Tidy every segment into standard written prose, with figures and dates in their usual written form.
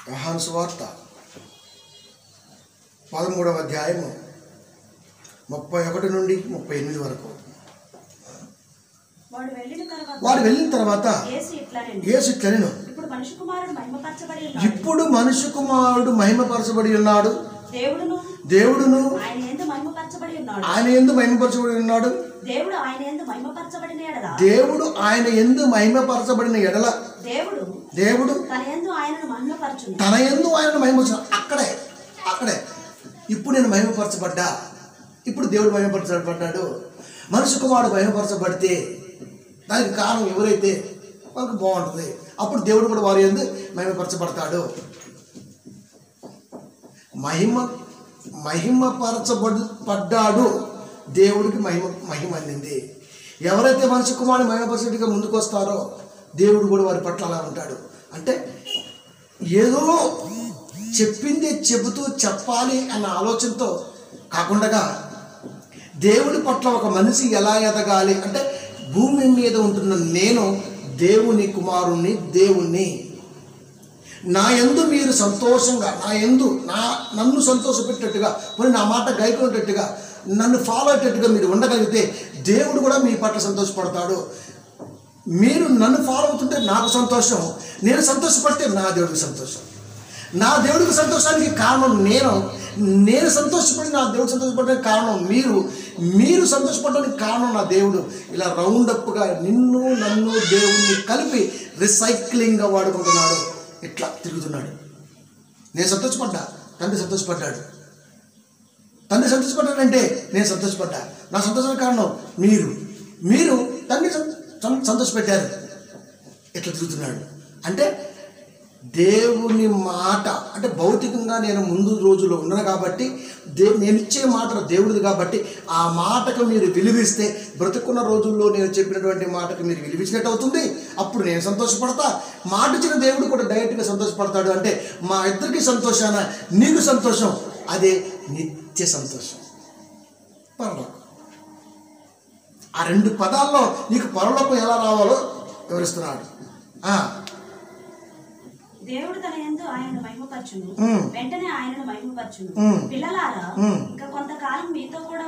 యోహాను సువార్త 13వ అధ్యాయము 31 నుండి 38 వరకు. వాడు వెళ్ళిన తర్వాత యేసు ఇట్లనెను, ఇప్పుడు మనుష్య కుమారుడు మహిమపరచబడి ఉన్నాడు, దేవుడును ఆయన యందు మహిమపరచబడి ఉన్నాడు. దేవుడు ఆయన యందు మహిమపరచబడిన ఎడల దేవుడు తన యందు ఆయనను మహిమపరచు. అక్కడే ఇప్పుడు నేను మహిమపరచబడ్డా, ఇప్పుడు దేవుడు మహిమపరచబడ్డాడు. మనుష్య కుమారుడు మహిమపరచబడితే దానికి కారణం ఎవరైతే వాళ్ళకి బాగుంటుంది. అప్పుడు దేవుడు కూడా వారి యందు మహిమపరచబడ్డాడు. దేవుడికి మహిమ అందింది. ఎవరైతే మనుష్య కుమారుడు మహిమపరచడానికి ముందుకు వస్తారో దేవుడు కూడా వారి పట్ల అలా ఉంటాడు. అంటే ఏదో చెప్పింది చెబుతూ చెప్పాలి అన్న ఆలోచనతో కాకుండా దేవుడి పట్ల ఒక మనిషి ఎలా ఎదగాలి అంటే, భూమి మీద ఉంటున్న నేను దేవుని కుమారుణ్ణి, దేవుణ్ణి, నా యందు మీరు సంతోషంగా, నన్ను సంతోషపెట్టేట్టుగా, మరి నా మాట గైకొనేటట్టుగా, నన్ను ఫాలో అయ్యేటట్టుగా మీరు ఉండగలిగితే దేవుడు కూడా మీ పట్ల సంతోషపడతాడు. మీరు నన్ను ఫాలో అవుతుంటే నాకు సంతోషం, నేను సంతోషపడితే నా దేవుడికి సంతోషం. నా దేవుడికి సంతోషానికి కారణం నేను సంతోషపడి నా దేవుడు సంతోషపడడానికి కారణం మీరు సంతోషపడడానికి కారణం నా దేవుడు. ఇలా రౌండప్గా నన్ను దేవుడిని కలిపి రిసైక్లింగ్గా వాడుకుంటున్నాడు. ఇట్లా తిరుగుతున్నాడు. నేను సంతోషపడ్డా, తండ్రి సంతోషపడ్డాడు. తండ్రి సంతోషపడ్డాడంటే నేను సంతోషపడ్డా. నా సంతోషానికి కారణం మీరు తండ్రి సంతోషపెట్టారు. ఇట్లా తిరుగుతున్నాడు. అంటే దేవుని మాట అంటే భౌతికంగా నేను ముందు రోజుల్లో ఉన్నాను కాబట్టి, నేను ఇచ్చే మాట దేవుడిది కాబట్టి ఆ మాటకు మీరు విలువిస్తే, బ్రతుకున్న రోజుల్లో నేను చెప్పినటువంటి మాటకు మీరు విలువించినట్టు అవుతుంది. అప్పుడు నేను సంతోషపడతా, మాట ఇచ్చిన దేవుడు కూడా డైరెక్ట్గా సంతోషపడతాడు. అంటే మా ఇద్దరికి సంతోషాన నీకు సంతోషం, అదే నిత్య సంతోషం, పరలోకం. ఆ రెండు పదాల్లో నీకు పరలోకం ఎలా రావాలో వివరిస్తున్నాడు. దేవుడు తన యందు ఆయనను మహిమపరచును, వెంటనే ఆయనను మహిమపరచును. పిల్లలారా ఇంకా కొంతకాలం మీతో కూడా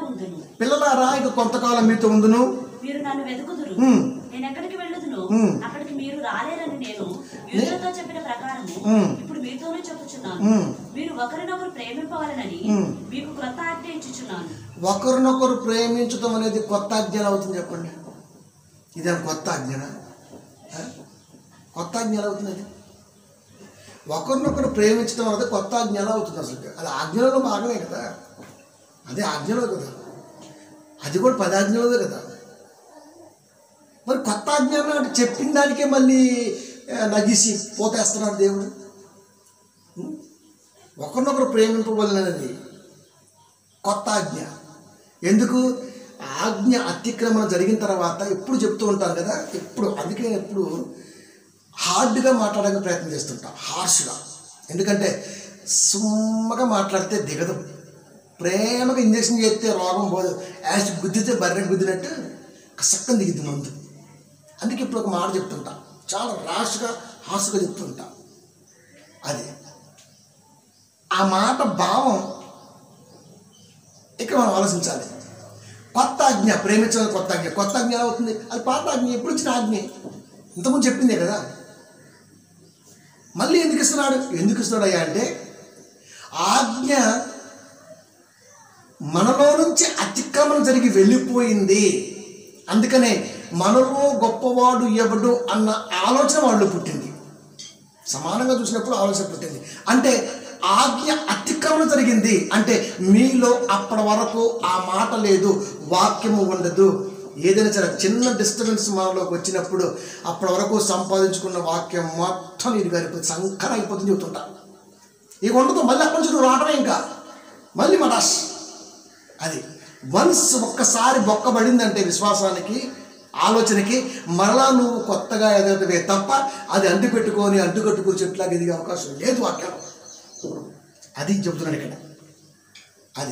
ఉందును, మీరు నన్ను వెతుకుదురు. నేను ఎక్కడికి వెళ్ళుదును అక్కడికి మీరు రాలేరని నేను యూదులతో చెప్పిన ప్రకారము ఇప్పుడు మీతోనే చెప్పుచున్నాను. మీరు ఒకరినొకరు ప్రేమింపవలనని మీకు క్రొత్త ఆజ్ఞ ఇచ్చుచున్నాను. ఒకరినొకరు ప్రేమించడం అనేది కొత్త ఆజ్ఞ అవుతుంది. చెప్పండి, ఇదే కొత్త ఆజ్ఞనా? కొత్త ఆజ్ఞ ఎలా అవుతుంది? ఒకరినొకరు ప్రేమించడం అనేది కొత్త ఆజ్ఞ ఎలా అవుతుంది? అసలు అది ఆజ్ఞలో భాగమే కదా. అదే ఆజ్ఞలో కదా, అది కూడా 10 ఆజ్ఞలోదే కదా. మరి కొత్త ఆజ్ఞ అంటే చెప్పిన దానికే మళ్ళీ నగిసి పోతేస్తున్నాడు దేవుడు. ఒకరినొకరు ప్రేమింపబడినది కొత్త ఆజ్ఞ. ఎందుకు? ఆజ్ఞ అతిక్రమణ జరిగిన తర్వాత ఎప్పుడు చెప్తూ ఉంటాను కదా, అందుకే ఎప్పుడు హార్డ్గా మాట్లాడడానికి ప్రయత్నం చేస్తుంటాం, హార్ష్గా. ఎందుకంటే సుమ్మగా మాట్లాడితే దిగదు, ప్రేమగా ఇంజక్షన్ చేస్తే రోగం పోదు, యాసిడ్ గుద్దితే బర్రె గుద్దినట్టు కసక్కని దిగుద్ది మందు. అందుకే ఇప్పుడు ఒక మాట చెప్తుంటా, చాలా హార్ష్గా చెప్తుంటా. అది ఆ మాట భావం ఇక్కడ మనం ఆలోచించాలి. కొత్త ఆజ్ఞ, ప్రేమించాలి కొత్త ఆజ్ఞ. కొత్త ఆజ్ఞ ఎలా అవుతుంది? అది పాత ఆజ్ఞ, ఎప్పుడు ఇచ్చిన ఆజ్ఞ, ఇంతకుముందు చెప్పిందే కదా. మళ్ళీ ఎందుకు ఇస్తున్నాడయ్యా అంటే, ఆజ్ఞ మనలో నుంచి అతిక్రమణ జరిగి వెళ్ళిపోయింది. అందుకనే మనలో గొప్పవాడు ఎవడు అన్న ఆలోచన వాళ్ళు పుట్టింది. సమానంగా చూసినప్పుడు ఆలోచన పుట్టింది. అంటే ఆజ్ఞ అతిక్రమణ జరిగింది అంటే మీలో అప్పటి వరకు ఆ మాట లేదు, వాక్యము ఉండదు. ఏదైనా సరే చిన్న డిస్టర్బెన్స్ మనలోకి వచ్చినప్పుడు అప్పటి వరకు సంపాదించుకున్న వాక్యం మొత్తం ఇది గారిపోతుంది, సంకరం అయిపోతుంది చెబుతుంటా. ఇక ఉండదు, మళ్ళీ అక్కడి నుంచి నువ్వు రావడమే, ఇంకా మళ్ళీ మటాష్. అది వన్స్ ఒక్కసారి బొక్కబడిందంటే విశ్వాసానికి, ఆలోచనకి, మరలా నువ్వు కొత్తగా ఎదగటమే తప్ప అది అంటుకట్టుకుని చెట్లాగా ఎదిగే అవకాశం లేదు వాక్యం. అది చెబుతున్నాను ఇక్కడ. అది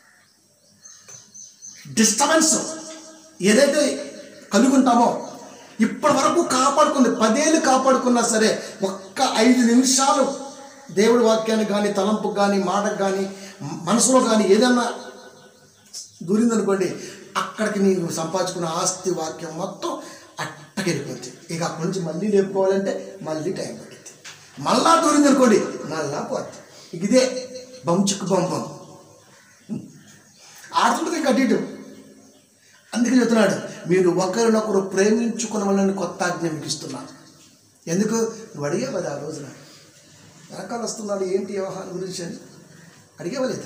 డిస్టర్బెన్స్ ఏదైతే కలుగుంటామో ఇప్పటి వరకు కాపాడుకుంది, 10 ఏళ్ళు కాపాడుకున్నా సరే ఒక్క 5 నిమిషాలు దేవుడి వాక్యానికి కానీ, తలంపుకు కానీ, మాటకు కానీ, మనసులో కానీ ఏదన్నా దూరిందనుకోండి, అక్కడికి నీకు సంపాదించుకున్న ఆస్తి వాక్యం మొత్తం అట్టకెళ్ళిపోతుంది. ఇక అక్కడి నుంచి మళ్ళీ లేపుకోవాలంటే మళ్ళీ టైం పడుతుంది. మళ్ళా దూరిందనుకోండి మళ్ళా పోతుంది. ఇదే బంచుకు బంపం ఆడుతుంటుంది ఇంకా అటు ఇటు. అందుకే చెప్తున్నాడు, మీరు ఒకరినొకరు ప్రేమించుకున్న వాళ్ళని కొత్త ఆజ్ఞ మీకు ఇస్తున్నాను. ఎందుకు? నువ్వు అడిగేవది ఆ రోజున వెనకాల వస్తున్నాడు ఏంటి వ్యవహారం గురించి అని అడిగేవలేదా?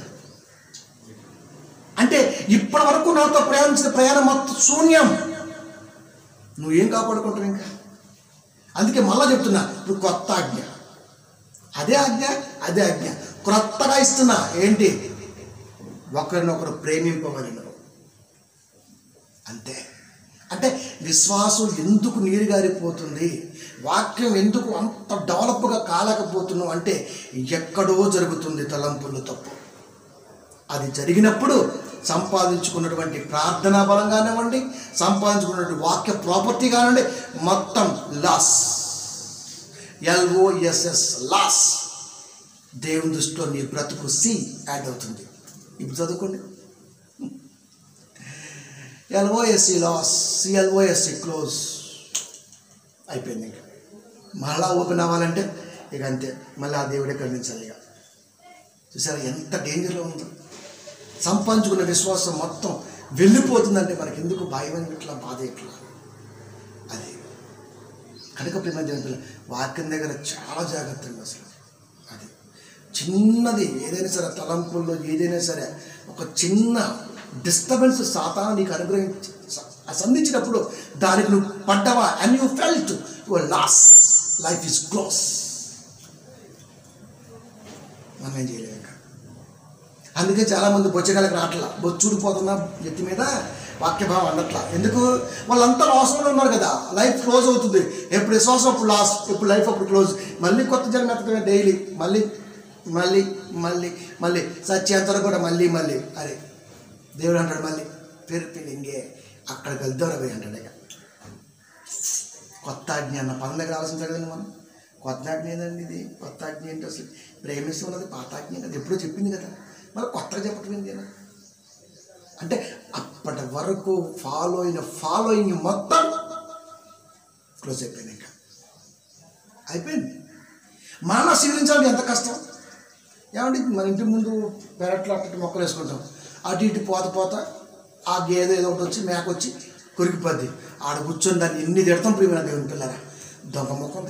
అంటే ఇప్పటి వరకు నాతో ప్రయాణించిన ప్రయాణం మొత్తం శూన్యం. నువ్వేం కాపాడుకుంటావు ఇంకా? అందుకే మళ్ళా చెప్తున్నా, ఇప్పుడు కొత్త ఆజ్ఞ, అదే ఆజ్ఞ క్రొత్తగా ఇస్తున్నా. ఏంటి? ఒకరినొకరు ప్రేమింపవలెను. అంతే. అంటే విశ్వాసం ఎందుకు నీరుగారిపోతుంది, వాక్యం ఎందుకు అంత డెవలప్గా కాలేకపోతున్నావు అంటే ఎక్కడో జరుగుతుంది తలంపులు తప్పు. అది జరిగినప్పుడు సంపాదించుకున్నటువంటి ప్రార్థనా బలం కానివ్వండి, సంపాదించుకున్నటువంటి వాక్య ప్రాపర్టీ కానివ్వండి, మొత్తం లాస్. LOSS loss. దేవుని దృష్టిలో నీ బ్రతుకు సి యాడ్ అవుతుంది. ఇప్పుడు చదువుకోండి. LOSC లాస్, CLOSC క్లోజ్ అయిపోయింది. ఇంకా మళ్ళా ఓపెన్ అవ్వాలంటే ఇక అంతే, మళ్ళీ ఆ దేవుడే ఖండించాలి. ఇక చూసారా ఎంత డేంజర్లో ఉందో. సంపాదించుకున్న విశ్వాసం మొత్తం వెళ్ళిపోతుందంటే మనకి ఎందుకు భయం ఇట్లా, బాధ ఇట్లా. అది కనుక ప్రేమ దేవుని వాక్యం దగ్గర చాలా జాగ్రత్తగా అసలు. అది చిన్నది ఏదైనా సరే, తలంపుల్లో ఏదైనా సరే ఒక చిన్న డిస్టర్బెన్స్ సాతాను నీకు సంధించినప్పుడు దానికి నువ్వు పడ్డావా and you felt your loss, life is close. మనం ఏం చేయలేము ఇంకా. అందుకే చాలామంది బొచ్చగాళ్ళకి రావట్లా, బొచ్చుడిపోతున్నా ఎత్తి మీద వాక్యభావం అనట్లా. ఎందుకు? వాళ్ళంతా లాస్లో ఉన్నారు కదా, లైఫ్ క్లోజ్ అవుతుంది. ఎప్పుడు విశ్వాసం అప్పుడు లాస్, ఇప్పుడు లైఫ్ అప్పుడు క్లోజ్. మళ్ళీ కొత్త జన్మ ఎత్తడమే డైలీ, మళ్ళీ మళ్ళీ మళ్ళీ మళ్ళీ సత్యాంతరం కూడా మళ్ళీ మళ్ళీ. అరే దేవుడు అంటాడు మళ్ళీ పెరిపిలింగే అక్కడికి వెళ్తారు అంటాడు. ఇక కొత్త ఆజ్ఞ అన్న పదం దగ్గర ఆలోచించాలి కదండి మనం. కొత్త ఆజ్ఞ ఏదండి ఇది? కొత్త ఆజ్ఞ ఏంటి అసలు? ప్రేమిస్తున్నది పాత ఆజ్ఞ కదా, ఎప్పుడో చెప్పింది కదా, మరి కొత్తగా చెప్పటం ఏంటి కదా? అంటే అప్పటి వరకు ఫాలోయింగ్ మొత్తం క్లోజ్ అయిపోయింది. ఇంకా అయిపోయింది. మానవ స్వీకరించాలంటే ఎంత కష్టం ఏమండి? మన ఇంటి ముందు పెరట్లో అట్టి మొక్కలు వేసుకుంటాం, అటు ఇటు పోత ఆ గేదె ఏదో ఒకటి వచ్చి మేక వచ్చి కొరికిపోద్ది. ఆడ కూర్చొని దాన్ని ఎన్ని తిడతాం ప్రియమైన దేవుని పిల్లరా. దొంగ మొక్క ఉంది.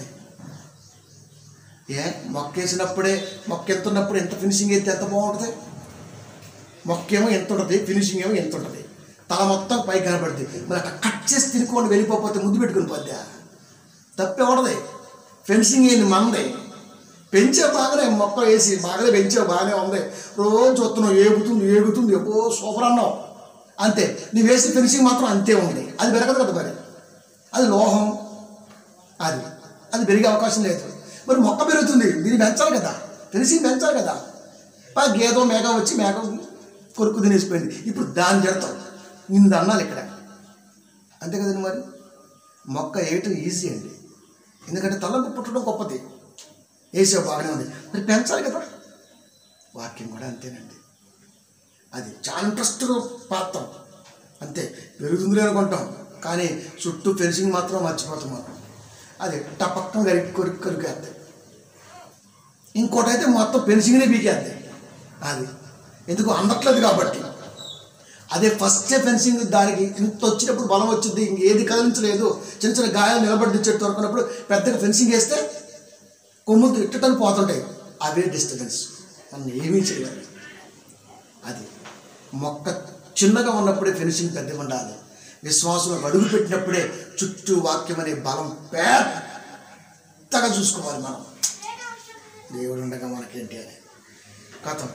మొక్క వేసినప్పుడే, మొక్క ఎత్తున్నప్పుడు ఎంత ఫినిషింగ్ అయితే ఎంత బాగుంటుంది. మొక్క ఏమో ఎంత ఉంటుంది, ఫినిషింగ్ ఏమో ఎంత ఉంటుంది, తల మొత్తం పైకి కనపడుతుంది. మరి అట్లా కట్ చేసి తినుకోండి వెళ్ళిపోతే ముందు పెట్టుకుని పోద్దా? తప్పే ఉండదు. ఫెన్సింగ్ ఏంది మనది. పెంచావు బాగానే, మొక్క వేసి బాగానే పెంచావు, బాగానే ఉంది, రోజు చూస్తున్నావు, ఏగుతుంది ఎప్పుడో సూపర్ అన్నావు అంతే. నువ్వు వేసి ఫినిషింగ్ మాత్రం అంతే ఉంది. అది పెరగదు కదా, మరి అది లోహం, అది పెరిగే అవకాశం లేదు. మరి మొక్క పెరుగుతుంది, దీన్ని పెంచాలి కదా, ఫినిషింగ్ పెంచాలి కదా. గేదో మేఘ వచ్చి మేఘ కొరుకు తినేసిపోయింది. ఇప్పుడు దాన్ని జడతాం, నిన్ను అన్నాలి ఇక్కడ, అంతే కదండి. మరి మొక్క వేయటం ఈజీ అండి, ఎందుకంటే తలంపు పుట్టడం గొప్పది. వేసే బాగానే ఉంది, మరి పెంచాలి కదా. వాక్యం కూడా అంతేనండి. అది చాలా ఇంట్రెస్ట్గా పాత్రం, అంతే. పెరుగుతుంది అనుకుంటాం, కానీ చుట్టూ ఫెన్సింగ్ మాత్రం మర్చిపోతాం మనం. అది టపక్కన కొరికేస్తాయి. ఇంకోటి అయితే మొత్తం ఫెన్సింగ్నే బీకేస్తాయి. అది ఎందుకు అందట్లేదు కాబట్టి. అదే ఫస్ట్ ఫెన్సింగ్ దానికి ఇంత వచ్చినప్పుడు బలం వచ్చింది, ఇంకేది కదిలించలేదు, చిన్న చిన్న గాయాలు నిలబడి చెట్టు వరకున్నప్పుడు పెద్దగా ఫెన్సింగ్ వేస్తే కొమ్ములు ఇట్టని పోతుంటాయి. అవే డిస్టర్బెన్స్, మనం ఏమీ చేయలేదు. అది మొక్క చిన్నగా ఉన్నప్పుడే ఫినిషింగ్ పెద్దగా ఉండాలి. విశ్వాసంలో అడుగు పెట్టినప్పుడే చుట్టూ వాక్యం అనే బలం పెద్దగా చూసుకోవాలి మనం. దేవుడు ఉండగా మనకేంటి అని కథం.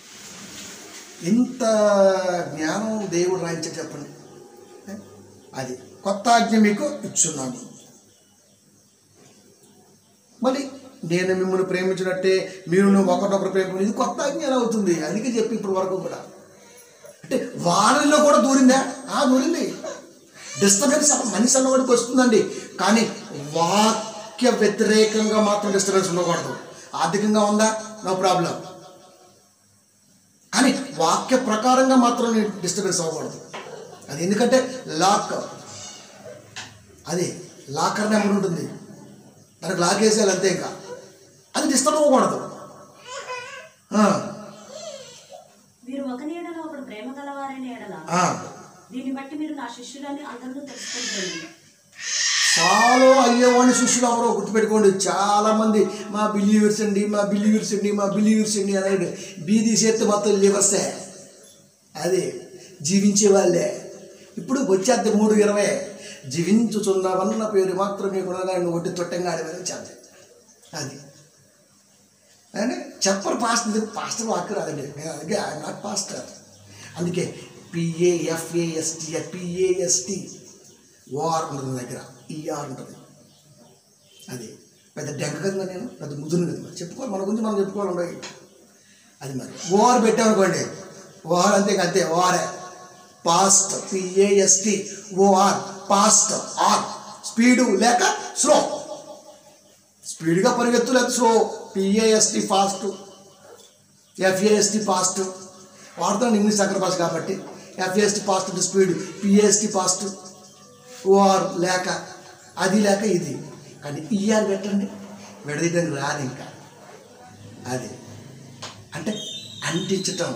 ఇంత జ్ఞానం దేవుడు రాయించే చెప్పండి. అది కొత్త ఆజ్ఞ మీకు ఇచ్చున్నాను. మళ్ళీ నేను మిమ్మల్ని ప్రేమించినట్టే మీరు ఒకరినొకరు ప్రేమించు, ఇది కొత్త ఆజ్ఞ ఎలా అవుతుంది? అందుకే చెప్పి ఇప్పటి వరకు కూడా అంటే వాళ్ళల్లో కూడా దూరిందా? దూరింది. డిస్టర్బెన్స్ మనిషి అన్నవాడికి వస్తుందండి, కానీ వాక్య వ్యతిరేకంగా మాత్రం డిస్టర్బెన్స్ ఉండకూడదు. ఆర్థికంగా ఉందా, నో ప్రాబ్లం, కానీ వాక్య ప్రకారంగా మాత్రం డిస్టర్బెన్స్ అవ్వకూడదు. అది ఎందుకంటే లాక్, అది లాకర్ నెంబర్ ఉంటుంది, దానికి లాక్ వేసేయాలి అంతే, ఇంకా అది డిస్టర్బ్ అవ్వకూడదు. మీరు ఒకని ఎడల ఒకడు ప్రేమ గలవారని ఎడల దీన్ని బట్టి మీరు నా శిష్యులని అందరూ తెలుసుకుంటారు. ఫాలో అయ్యేవాడిని శిష్యులు ఎవరో గుర్తుపెట్టుకోండి. చాలామంది మా బిలీవర్స్ అండి, మా బిలీవర్స్ అండి, మా బిలీవర్స్ అండి అనేది బీదీ చేతి మొత్తం లివర్సే, అది జీవించే వాళ్ళే. ఇప్పుడు వచ్చేది 3:20, జీవించుచున్నవన్న పేరు మాత్రమే కూడా ఒట్టి తొట్టంగా ఆడేవారు వచ్చేది. అది అని చెప్పరు పాస్టర్ వాక్కు రాదండి, అందుకే ఐఎమ్ నాట్ పాస్టర్. అందుకే PAFAST ఓఆర్ ఉంటుంది దగ్గర, ER ఉంటుంది. అది పెద్ద డెంక కదా, నేను పెద్ద ముద్దును కదా, మరి చెప్పుకోవాలి, మన గురించి మనం చెప్పుకోవాలి ఉండవు. అది మరి ఓఆర్ పెట్టామనుకోండి, ఓఆర్ అంతే అంతే, O R A past, PAST OR past. Or speed లేక స్లో, స్పీడ్గా పరిగెత్తు లేక slow. PAST fast, FAST fast వాడుతాను, ఇంగ్లీష్ అగ్ర భాష కాబట్టి. FAST ఫాస్ట్ అంటే స్పీడ్, PAST ఫాస్ట్, OR లేక అది లేక ఇది. కానీ ER పెట్టండి, విడదీయడానికి రాదు ఇంకా. అది అంటే అంటించటం.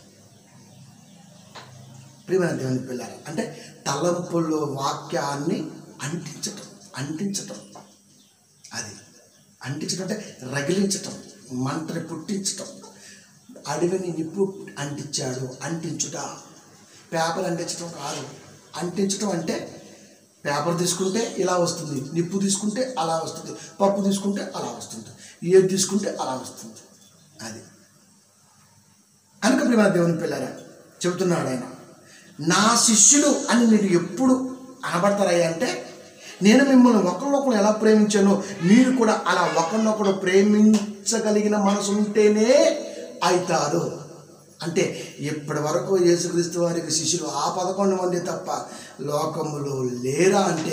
ప్రియమైన దేవుని పిల్లలు, అంటే తలంపుల్లో వాక్యాన్ని అంటించటం. అది అంటించడం అంటే రగిలించటం, మంటని పుట్టించటం. అడవిని నిప్పు అంటించాడు, అంటించుట. పేపర్ అంటించడం కాదు, అంటించడం అంటే పేపర్ తీసుకుంటే ఇలా వస్తుంది, నిప్పు తీసుకుంటే అలా వస్తుంది, పప్పు తీసుకుంటే అలా వస్తుంది, ఏది తీసుకుంటే అలా వస్తుంది. అది కనుక ప్రియమైన దేవుని పిల్లరా చెబుతున్నాడు ఆయన, నా శిష్యులు అని మీరు ఎప్పుడు అనబడతారయ్యా అంటే, నేను మిమ్మల్ని ఒకరినొకరు ఎలా ప్రేమించానో మీరు కూడా అలా ఒకరినొకరు ప్రేమించగలిగిన మనసు ఉంటేనే అవుతారు. అంటే ఇప్పటి వరకు యేసుక్రీస్తు వారికి శిష్యులు ఆ 11 మంది తప్ప లోకములో లేరా అంటే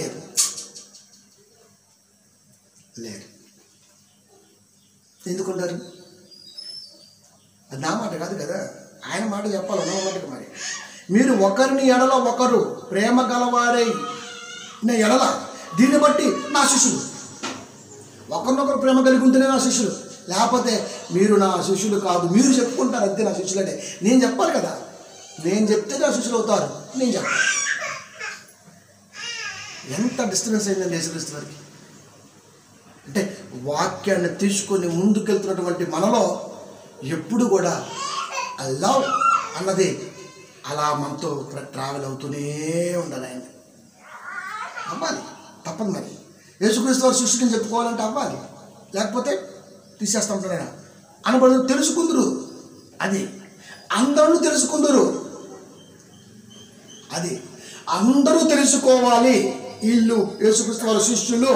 లేరు. ఎందుకుంటారు? అది నా మాట కాదు కదా, ఆయన మాట చెప్పాలి. నా మాటకి మరి మీరు ఒకరిని ఎడల ఒకరు ప్రేమ గలవారై ఎడల దీన్ని బట్టి నా శిష్యులు. ఒకరినొకరు ప్రేమ కలిగి ఉంటేనే నా శిష్యులు, లేకపోతే మీరు నా శిష్యులు కాదు. మీరు చెప్పుకుంటారు అంతే నా శిష్యులనే, నేను చెప్పాలి కదా. నేను చెప్తే నా శిష్యులు అవుతారు, నేను చెప్పాలి. ఎంత డిస్టర్బెన్స్ అయిందండి యేసుక్రీస్తు వారికి. అంటే వాక్యాన్ని తీసుకొని ముందుకెళ్తున్నటువంటి మనలో ఎప్పుడు కూడా లవ్ అన్నది అలా మనతో ట్రావెల్ అవుతూనే ఉండాలి. ఆయన అవ్వాలి, తప్పదు. మరి యేసుక్రీస్తు వారి శిష్యుడిని చెప్పుకోవాలంటే అవ్వాలి, లేకపోతే తీసేస్తాంటాడు. అనబడి తెలుసుకుందరు, అది అందరూ తెలుసుకుందరు, అది అందరూ తెలుసుకోవాలి. వీళ్ళు యేసుక్రీస్తు వారి శిష్యులు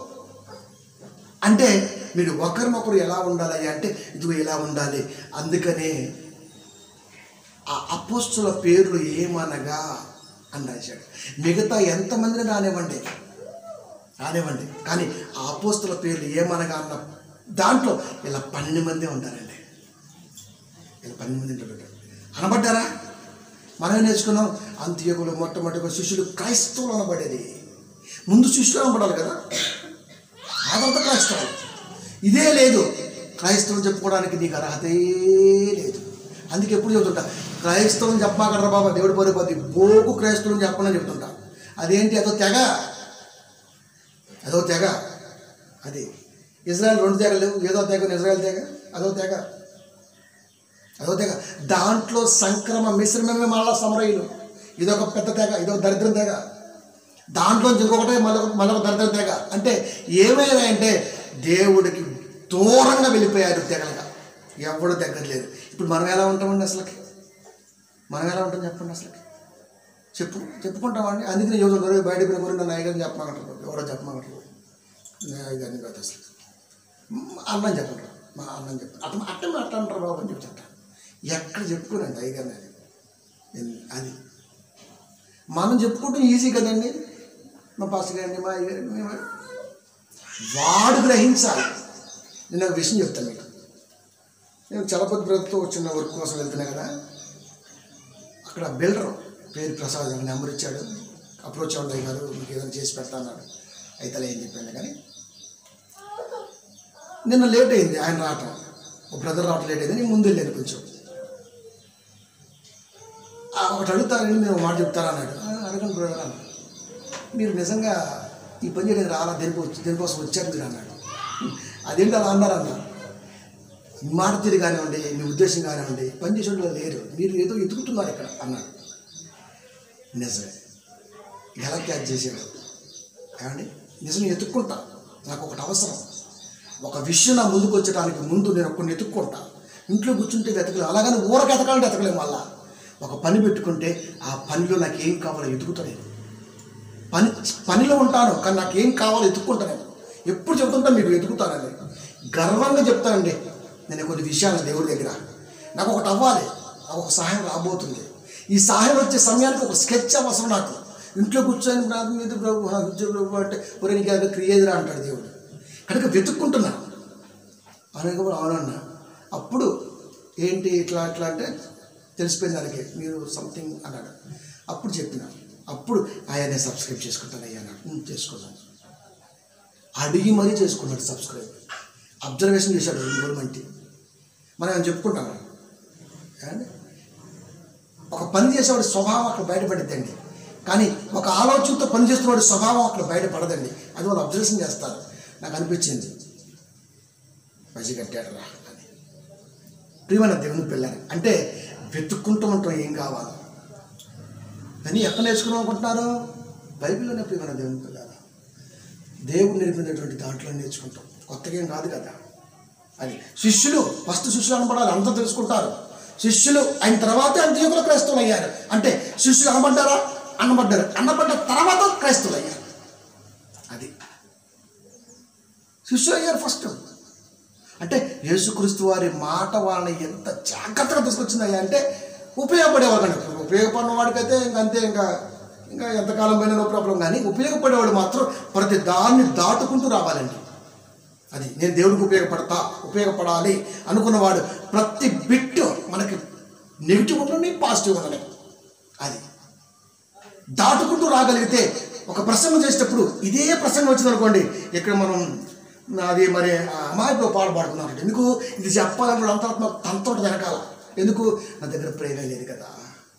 అంటే మీరు ఒకరినొకరు ఎలా ఉండాలి అంటే ఇదిగో ఎలా ఉండాలి. అందుకనే ఆ అపోస్తుల పేర్లు ఏమనగా అని రాశాడు. మిగతా ఎంతమందిని రానివ్వండి, కానీ ఆ అపోస్తుల పేర్లు ఏమనగా అన్న దాంట్లో ఇలా 12 మంది ఉంటారండి. ఇలా 12 మంది ఉంటారు. అనబడ్డారా? మనమే నేర్చుకున్నాం. అంత్యోకులు మొట్టమొదటిగా శిష్యులు క్రైస్తవులు అనబడేది. ముందు శిష్యులు అనబడాలి కదా, ఆ తర్వాత క్రైస్తవులు. ఇదే లేదు, క్రైస్తవం చెప్పుకోవడానికి నీకు అర్హతే లేదు. అందుకే ఎప్పుడు చెబుతుంటా, క్రైస్తవం చెప్పమాకర్రా బాబా, దేవుడి పోతే బోకు క్రైస్తవం చెప్పనని చెప్తుంటా. అదేంటి? అదో తెగ. అది ఇజ్రాయెల్ 2 తెగలు లేవు, ఏదో తెగ, ఇజ్రాయెల్ తెగ, అదో తెగ. దాంట్లో సంక్రమ మిశ్రమమే మళ్ళా సమరయులు. ఇదొక పెద్ద తెగ, ఇదొక దరిద్రం తెగ. దాంట్లో ఇంకొకటే మళ్ళొక దరిద్రం తెగ. అంటే ఏమైనా అంటే దేవుడికి దూరంగా వెళ్ళిపోయారు తెగలుగా, ఎవడు దగ్గర లేదు. ఇప్పుడు మనం ఎలా ఉంటామండి? అసలుకి మనం ఎలా ఉంటాం చెప్పండి? అసలుకి చెప్పుకుంటామండి. అందుకని యువత బయట గురించి నాయకుని చెప్పమంటారు, ఎవరో చెప్పమంటారు. నాయకుని కాదు అసలు అన్నం చెప్పంటారు, మా అన్నం చెప్పండి అట్ట అంటారు బాబు అని చెప్తుంటారు. ఎక్కడ చెప్పుకోనండి అయ్యగారిని. అది మనం చెప్పుకుంటాం ఈజీ కదండి, మా పాస్టర్ గారిని మా అయ్యగారిని. వాడు గ్రహించాలి. నేను ఒక విషయం చెప్తాను మీకు. నేను చలపతి బ్రదర్తో చిన్న వర్క్ కోసం వెళ్తున్నా కదా, అక్కడ బిల్డర్ పేరు ప్రసాద్ గారు నెంబర్ ఇచ్చాడు. అప్రోచ్ అవ్వండి గారు, మీకు ఏదైనా చేసి పెడతా అన్నాడు. అయితే ఏం చెప్పాను కానీ నిన్న లేట్ అయింది ఆయన రావటం, ఒక బ్రదర్ రావటం లేట్ అయింది. నేను ముందు వెళ్ళాను కొంచెం. ఒకటి అడుగుతానండి, నేను మాట చెప్తారా అన్నాడు. అడగండి బ్రదర్ అన్న, మీరు నిజంగా ఈ పని చేయలేదు రాలా, దేనికోసం వచ్చారు మీరు అన్నాడు. అదేంటి అలా అన్నారన్న, మాట తీరు కానివ్వండి, మీ ఉద్దేశం కానివ్వండి, పని చేసేవాళ్ళు లేరు, మీరు ఏదో ఎత్తుకుంటున్నారు ఇక్కడ అన్నాడు. నిజమే, ఎలా క్యాచ్ చేసాడు ఏమండి? నిజం ఎత్తుక్కుంటా, నాకు ఒకటి అవసరం. ఒక విషయం నా ముందుకు వచ్చడానికి ముందు నేను కొన్ని ఎత్తుక్కుంటా. ఇంట్లో కూర్చుంటే వెతకలేము, అలాగని ఊరకి ఎతకాలంటే ఎతకలేము. మళ్ళా ఒక పని పెట్టుకుంటే ఆ పనిలో నాకు ఏం కావాలో ఎతుకుతాను. పనిలో ఉంటాను కానీ నాకు ఏం కావాలో ఎత్తుక్కుంటాను. ఎప్పుడు చెబుతుంటా మీకు ఎతుకుతానండి, గర్వంగా చెప్తానండి. నేను కొన్ని విషయాలు దేవుడి దగ్గర నాకు ఒకటి అవ్వాలి, నాకు ఒక సహాయం రాబోతుంది. ఈ సహాయం వచ్చే సమయానికి ఒక స్కెచ్ అవసరం నాకు. ఇంట్లో కూర్చొని నాకు మీద ప్రభు ప్రభు అంటే ఒరే నీకు ఏదో క్రియేదిరా అంటాడు దేవుడు. కనుక వెతుక్కుంటున్నా అనగా అవునన్నా. అప్పుడు ఏంటి ఇట్లా అట్లా అంటే తెలిసిపోయింది దానికి, మీరు సంథింగ్ అన్నాడు. అప్పుడు చెప్పిన, అప్పుడు ఆయన సబ్స్క్రైబ్ చేసుకుంటాను అయ్యా అన్నాడు. చేసుకున్నాను, అడిగి మరీ చేసుకున్నాడు సబ్స్క్రైబ్. అబ్జర్వేషన్ చేశాడు గవర్నమెంట్. మనం ఏమైనా చెప్పుకుంటాం అండి. ఒక పని చేసేవాడి స్వభావం అక్కడ బయటపడిద్దండి, కానీ ఒక ఆలోచనతో పని చేస్తున్నవాడి స్వభావం అక్కడ బయటపడదండి. అది వాళ్ళు అబ్జర్వేషన్ చేస్తారు. నాకు అనిపించింది పసిగట్టాడు రా అని. ప్రియమైన దేవుని పిల్లని అంటే వెతుక్కుంటూ ఉంటాం ఏం కావాలో. కానీ ఎక్కడ నేర్చుకున్నాం అనుకుంటున్నారు? బైబిల్లోనే. ప్రియమైన దేవుని పిల్లలు, దేవుడు నేర్పినటువంటి దాంట్లో నేర్చుకుంటాం, కొత్తగా ఏం కాదు కదా. అది శిష్యులు ఫస్ట్ శిష్యులు అనబడాలి, అంతా తెలుసుకుంటారు. శిష్యులు అయిన తర్వాత అంత్యోకులు క్రైస్తవులు అయ్యారు. అంటే శిష్యులు అనబడ్డారా? అన్నబడ్డ తర్వాత క్రైస్తవులు అయ్యారు. అది శిష్యులు అయ్యారు ఫస్ట్. అంటే యేసుక్రీస్తు వారి మాట వాళ్ళని ఎంత జాగ్రత్తగా తీసుకొచ్చిందయ్యా అంటే ఉపయోగపడేవాడు. ఉపయోగపడిన వాడికైతే ఇంకంతే, ఇంకా ఎంతకాలం పోయినా నో ప్రాబ్లం. కానీ ఉపయోగపడేవాడు మాత్రం ప్రతి దాన్ని దాటుకుంటూ రావాలండి. అది నేను దేవుడికి ఉపయోగపడాలి అనుకున్నవాడు ప్రతి బిట్ మనకి నెగిటివ్ ఉండని పాజిటివ్ ఉండని అది దాటుకుంటూ రాగలిగితే, ఒక ప్రసంగం చేసేటప్పుడు ఇదే ప్రసంగం వచ్చిందనుకోండి, ఇక్కడ మనం అది మరి అమాయకులు పాడుతున్నాడు. ఎందుకు ఇది చెప్పాలంటే అంతరాత్మ తనతో వెనకాల. ఎందుకు? నా దగ్గర ప్రేమే లేదు కదా.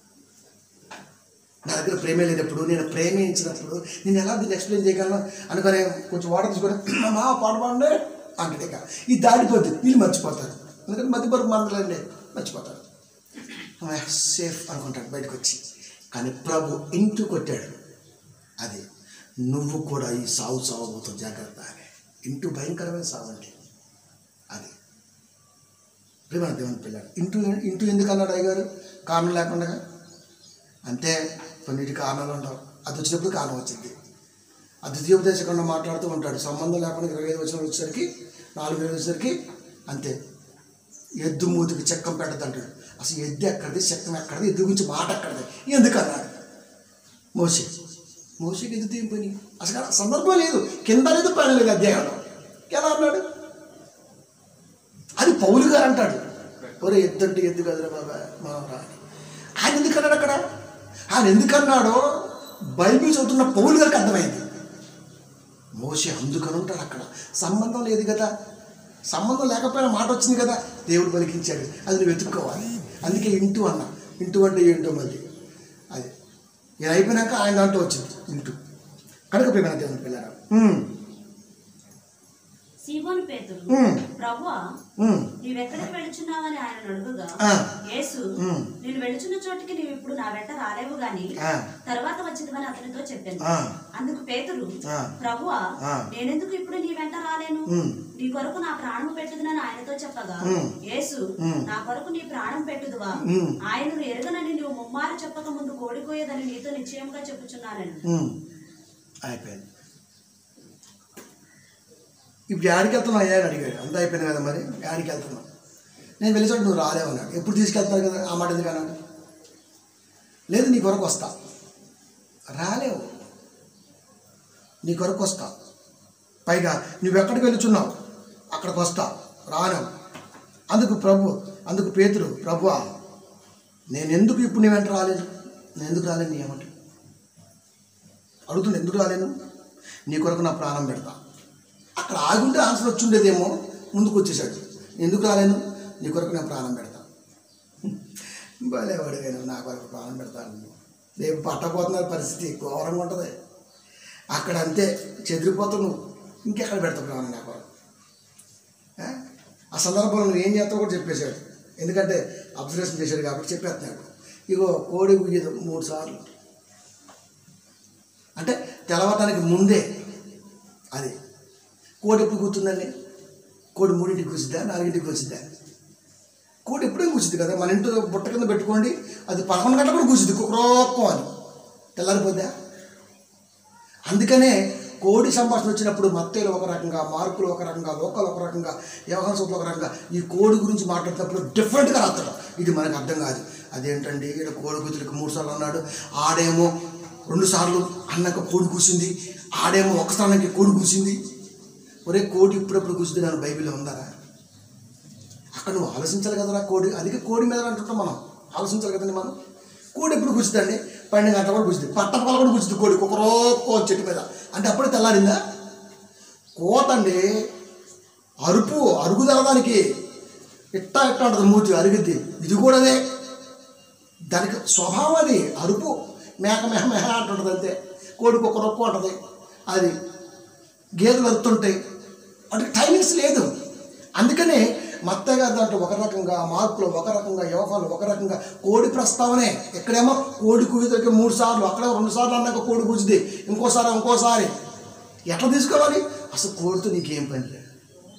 నా దగ్గర ప్రేమే లేనప్పుడు, నేను ప్రేమించినప్పుడు నేను ఎలా దీన్ని ఎక్స్ప్లెయిన్ చేయగలను అనుకునే కొంచెం వాటర్ తీసుకొని మా పాడండి అంటే ఇది దాడిపోద్ది, వీళ్ళు మర్చిపోతారు. ఎందుకంటే మధ్యపరకు మందలండి మర్చిపోతారు, సేఫ్ అనుకుంటాడు బయటకు వచ్చి. కానీ ప్రభు ఇంటూ కొట్టాడు. అది నువ్వు కూడా ఈ సాగుతావు జాగ్రత్త అని. ఇంటూ భయంకరమైన సాగు అండి అది. ప్రేమ దేవుని పిల్లలు ఇంటూ ఎందుకు అన్నాడు అయ్యగారు? కారణం లేకుండా. అంతే, కొన్నిటి కారణాలు ఉండవు. అది వచ్చినప్పుడు కారణం వచ్చింది. ఆ ద్వితీయోపదేశకుండా మాట్లాడుతూ ఉంటాడు, సంబంధం లేకుండా 25 వచనం వచ్చేసరికి 4 వచ్చేసరికి అంతే. ఎద్దు మూతికి చెక్కం పెట్టద్దు అంటాడు. అసలు ఎద్దు ఎక్కడిది, చెక్కం ఎక్కడిది, ఎద్దు గురించి మాట ఎక్కడిది, ఎందుకు అన్నాడు మోషేకి ఎద్దు తీయం పని. అసలు సందర్భం లేదు, కింద లేదు పని లేదు అధ్యాయంలో. ఎలా అన్నాడు? అది పౌలు గారు అంటాడు, ఒరే ఎద్దు అంటే ఎద్దు కదరా బాబా మావరా అని. ఆయన ఎందుకన్నాడు అక్కడ? ఆయన ఎందుకన్నాడో బైబిల్ చదువుతున్న పౌలు గారికి అర్థమైంది. మోషే అందుకని ఉంటాడు అక్కడ. సంబంధం లేదు కదా, సంబంధం లేకపోయినా మాట వచ్చింది కదా, దేవుడు పలికించాడు, అది నువ్వు వెతుక్కోవాలి. అందుకే ఇంటూ అన్నా. ఇంటూ అంటే ఏంటో మళ్ళీ అది నేను అయిపోయినాక ఆయన దాంట్లో వచ్చింది ఇంటూ. కనుక ప్రేమ దేవుని పిల్లరా, సీమోను పేతురు, ప్రభువా నీవెక్కడికి వెళుచున్నావని ఆయన అడుగుగా, యేసు నేను వెళుచున్న చోటికి నీవు ఇప్పుడు నా వెంట రాలేవు గాని తర్వాత వచ్చిందని అతనితో చెప్పాను. అందుకు పేతురు, ప్రభువా నేనెందుకు ఇప్పుడు నీ వెంట రాలేను? నీ కొరకు నా ప్రాణం పెట్టుదునని ఆయనతో చెప్పగా, యేసు నా కొరకు నీ ప్రాణం పెట్టుదువా? ఆయనను ఎరగనని నువ్వు ముమ్మారు చెప్పక ముందు కోడిపోయేదని నీతో నిశ్చయంగా చెప్పుచున్నానని. అయిపోయింది. ఇప్పుడు యాడికి వెళ్తున్నావు అయ్యా అని అడిగాడు. అంతా అయిపోయింది కదా, మరి యాడికి వెళ్తున్నావు? నేను వెళ్ళి చోటు నువ్వు రాలేవు అన్నాడు. ఎప్పుడు తీసుకెళ్తాను కదా, ఆ మాట ఎందుకు అన్నాడు? లేదు నీ కొరకు వస్తా, రాలేవు. నీ కొరకు వస్తా. పైగా నువ్వెక్కడికి వెళుచున్నావు అక్కడికి వస్తా, రాను. అందుకు పేతురు, ప్రభువా నేను ఎందుకు ఇప్పుడు నీ వెంట రాలేదు? నేను ఎందుకు రాలేను? నీ ఏమంటే అడుగుతుండే, ఎందుకు రాలేను? నీ కొరకు నా ప్రాణం పెడతా. అక్కడ ఆగుంటే ఆన్సర్ వచ్చి ఉండేదేమో, ముందుకు వచ్చేసాడు. ఎందుకు రాలేను? నీ కొరకు నేను ప్రాణం పెడతా. భలేవాడిగా నా కొరకు ప్రాణం పెడతాను. రేపు పట్టబోతున్న పరిస్థితి ఘోరంగా ఉంటుంది. అక్కడ అంతే చెదిరిపోతావు నువ్వు. ఇంకెక్కడ పెడతావు ప్రాణం నా కొరకు? ఆ సందర్భంలో నువ్వు ఏం చేస్తావు కూడా చెప్పేశాడు. ఎందుకంటే అబ్జర్వేషన్ చేశాడు కాబట్టి చెప్పేస్తున్నాడు. ఇగో కోడి గుయ్యదు 3 సార్లు, అంటే తెలవటానికి ముందే. అది కోడి ఎప్పుడు కూర్చుందండి? కోడి 3ంటికి కూర్చుద్దా, 4ంటికి కూర్చుద్దా? కోడి ఎప్పుడేం కూర్చుద్ది కదా. మన ఇంట్లో బుట్ట కింద పెట్టుకోండి, అది 11 గంటలు కూడా కూర్చుద్ది కుక్రోక్కో అని. తెల్లారిపోద్దా? అందుకనే కోడి సంభాషణ వచ్చినప్పుడు మత్తయిలో ఒక రకంగా, మార్కులు ఒక రకంగా, లోకాలు ఒక రకంగా, వ్యవహార సూత్రులు ఒక రకంగా, ఈ కోడి గురించి మాట్లాడుతున్నప్పుడు డిఫరెంట్గా రాస్తాడు. ఇది మనకు అర్థం కాదు. అదేంటండి ఇక్కడ కోడి కూతురికి 3 సార్లు అన్నాడు, ఆడేమో 2 సార్లు అన్నాక కోడి కూసింది, ఆడేమో 1 స్థానానికి కోడి కూసింది. ఒరే కోడి ఇప్పుడప్పుడు కూసింది నన్ను బైబిల్లో ఉందారా? అక్కడ నువ్వు ఆలోచించాలి కదరా కోడి. అందుకే కోడి మీద అంటుంటాం మనం, ఆలోచించాలి కదండి మనం. కోడి ఎప్పుడు కూర్చుందండి? 12 గంటల కూడా కూర్చుంది, పట్టపగల కూడా కూర్చుంది కోడి కుక్కరోక్కో చెట్టు మీద. అంటే అప్పుడే తెల్లారిందా? కోత అండి అరుగుదలదానికి ఇట్టా ఉంటుంది, మూతి అరిగిద్ది. ఇది కూడా అదే, దానికి స్వభావం అది. అరుపు మేక మెహ మెహ అంటుంటుంది అంతే. కోడి కుక్కరొక్కు ఉంటుంది. అది గేదెలు అరుతుంటాయి, వాటికి టైమింగ్స్ లేదు. అందుకనే మత్తయ్య గారు దాంట్లో ఒక రకంగా, మార్పులో ఒక రకంగా, యోగాలు ఒక రకంగా. కోడి ప్రస్తావనే ఎక్కడేమో కోడి కూతురికి 3 సార్లు, అక్కడ 2 సార్లు అన్నాక కోడి కూర్చుంది, ఇంకోసారి. ఎట్లా తీసుకోవాలి? అసలు కోడితో నీకేం పని లేదు.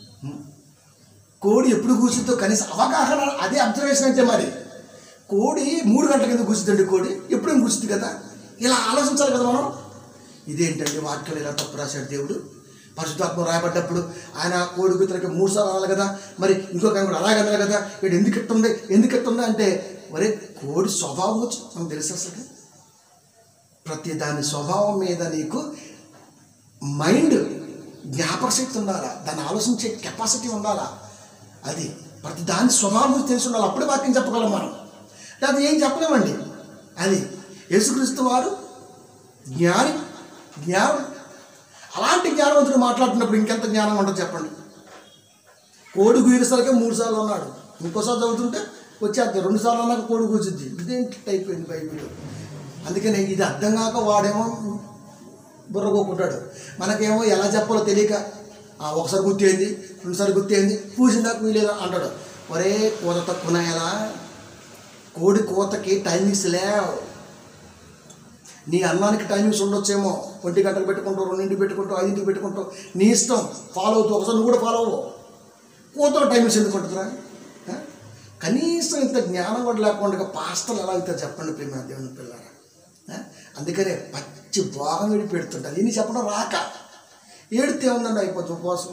కోడి ఎప్పుడు కూర్చుందో కనీసం అవగాహన, అదే అబ్జర్వేషన్ అంటే. మరి కోడి 3 గంటల కింద కూర్చుందండి, కోడి ఎప్పుడేం కూర్చుంది కదా. ఇలా ఆలోచించాలి కదా మనం. ఇదేంటండి వాక్యాలు ఇలా తప్పు రాశాడు దేవుడు? పరిశుద్ధాత్మ రాయబడ్డప్పుడు ఆయన కోడి కూతురికి 3 సార్లు అనాలి కదా, మరి ఇంకొక ఆయన కూడా అలాగే అనాలి కదా. ఇక్కడ ఎందుకు ఎట్టుంది అంటే, మరే కోడి స్వభావం వచ్చి మనకు తెలుసు. అసలు ప్రతి దాని స్వభావం మీద నీకు మైండ్ జ్ఞాపక శక్తి ఉండాలా, దాన్ని ఆలోచించే కెపాసిటీ ఉండాలా. అది ప్రతి దాని స్వభావం తెలిసి ఉండాలి. అప్పుడే వాక్యం చెప్పగలం మనం, లేదా ఏం చెప్పలేమండి. అది యేసుక్రీస్తు వారు జ్ఞానం. అలాంటి జ్ఞానవంతుడు మాట్లాడుతున్నప్పుడు ఇంకెంత జ్ఞానం ఉంటుంది చెప్పండి. కోడి గుయ్యసరికే 3 సార్లు అన్నాడు, ఇంకోసారి చదువుతుంటే వచ్చేద్దాం 2 సార్లు అన్నాక కోడి కూర్చుద్ది. ఇదేంటి అయిపోయింది బైబిల్. అందుకని ఇది అర్థం కాక వాడేమో బుర్రగోకుంటాడు. మనకేమో ఎలా చెప్పాలో తెలియక ఒకసారి గుర్తయింది, 2 సార్లు గుర్తయింది, పూసిందాక వీలేదా అంటాడు. ఒరే కోత తక్కువ ఎలా? కోడి కోతకి టైమింగ్స్ లేవు. నీ అన్నానికి టైమింగ్స్ ఉండొచ్చేమో, 1 గంటకు పెట్టుకుంటావు, 2ంటికి పెట్టుకుంటావు, 5ంటికి పెట్టుకుంటావు, నీ ఇష్టం. ఫాలో అవుతావు, ఒకసారి నువ్వు కూడా ఫాలో అవ్వవు. కోతలో టైమింగ్స్ ఎందుకు ఉంటుందిరా? కనీసం ఇంత జ్ఞానం కూడా లేకుండా పాస్టర్లు ఎలా అవుతారు చెప్పండి ప్రేమ దేవుని పిల్లరా. అందుకనే పచ్చి భాగం విడి పెడుతుంటారు. ఇన్ని చెప్పడం రాక ఏడితే ఉందండి, అయిపోతుంది ఉపవాసం,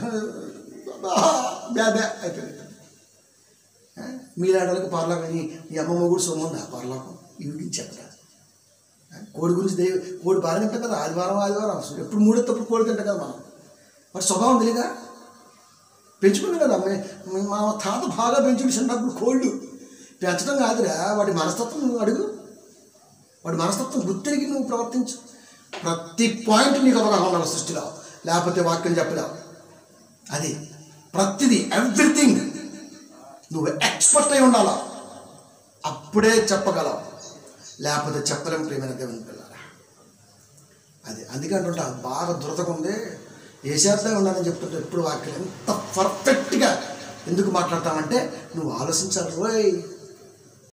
బ్యాబ్యా అయిపోయింది. మీలాడలకు పర్లోకం, ఈ అమ్మమ్మ కూడా సొమ్ముంది ఆ పర్లోకం. ఇవి చెప్పరా? కోడి గురించి కోడి బాగా తింటాం కదా, ఆదివారం ఎప్పుడు 3 తప్పుడు కోడి తింటాం కదా మనం. మరి స్వభావం తెలియదా? పెంచుకున్నాం కదా. మా తాత బాగా పెంచుడు చిన్నప్పుడు కోళ్ళు. పెంచడం కాదురా, వాడి మనస్తత్వం నువ్వు అడుగు, వాడి మనస్తత్వం గుర్తిరిగి నువ్వు ప్రవర్తించు. ప్రతి పాయింట్ నీకు అవగాహన ఉండాలి సృష్టిలో, లేకపోతే వాక్యం చెప్పలేవు. అది ప్రతిదీ, ఎవ్రీథింగ్ నువ్వు ఎక్స్పర్ట్ అయి ఉండాలా, అప్పుడే చెప్పగలవు, లేకపోతే చెప్పలేం ప్రియమైన దేవుని పిల్లరా. అది అందుకే అంటుంటా, బాగా దురదగా ఉంది, ఏసేద్దా ఉండాలని చెప్తుంటే ఎప్పుడు వాక్యం ఎంత పర్ఫెక్ట్గా ఎందుకు మాట్లాడతామంటే నువ్వు ఆలోచించాలి రోయ్.